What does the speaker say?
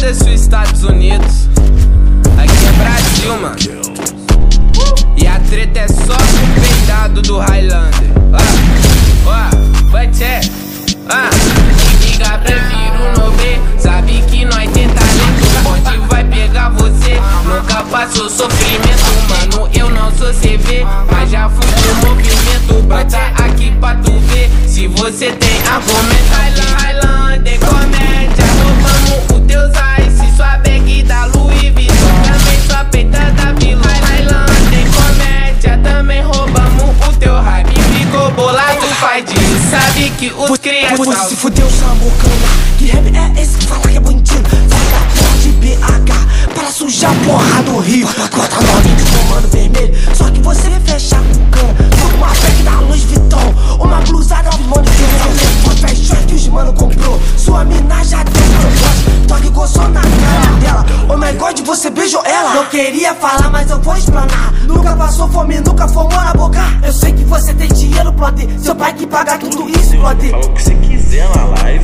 Foda-se os Estados Unidos, aqui é Brasil, mano. E a treta é só com o peidado do Highlander. Vai tchê. Liga, prefiro não ver. Sabe que nós tem talento. O bonde vai pegar você. Nunca passou sofrimento, mano. Eu não sou CV, mas já fui pro movimento. Bota aqui pra tu ver se você tem argumento. Highlander, comédia. Roubamos o teus ice, sua bag da Louis Vuitton. Também sua peita da Vila. Highlander, comédia. Também roubamos o teu hype. Ficou bolado, faz disso. Sabe que os crianças Você se fudeu, Samucana. Que rap é esse que fala que é bandido? Saca a porra de BH para sujar a porra do Rio. Corta nome de comando vermelho, só que você fecha com cana. Só uma bag da Louis Vuitton, uma blusada do mano que uma fashion que os mano comprou. Sua mina já deu propósito, toque gostou na cara dela. Oh my god, você beijou ela. Não queria falar, mas eu vou explanar. Nunca passou fome, nunca fomou na boca. Eu sei que você tem dinheiro, plote. Seu pai que paga tudo isso, plote. Fala o que você quiser na live.